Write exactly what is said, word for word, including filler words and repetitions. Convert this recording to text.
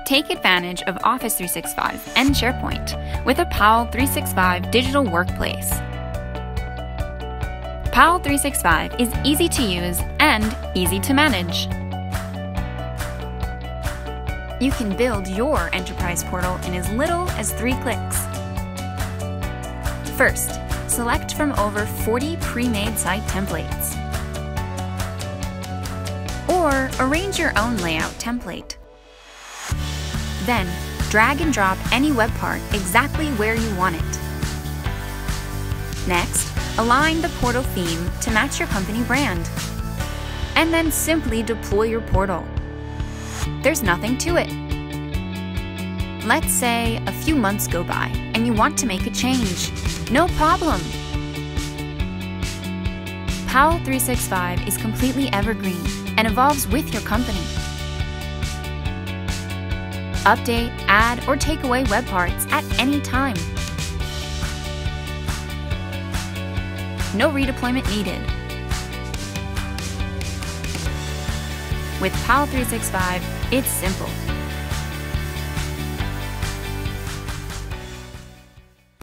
Take advantage of Office three sixty-five and SharePoint with a Powell three sixty-five Digital Workplace. Powell three sixty-five is easy to use and easy to manage. You can build your enterprise portal in as little as three clicks. First, select from over forty pre-made site templates. Or arrange your own layout template. Then, drag and drop any web part exactly where you want it. Next, align the portal theme to match your company brand. And then simply deploy your portal. There's nothing to it. Let's say a few months go by and you want to make a change. No problem! Powell three sixty-five is completely evergreen and evolves with your company. Update, add, or take away web parts at any time. No redeployment needed. With Powell three sixty-five, it's simple.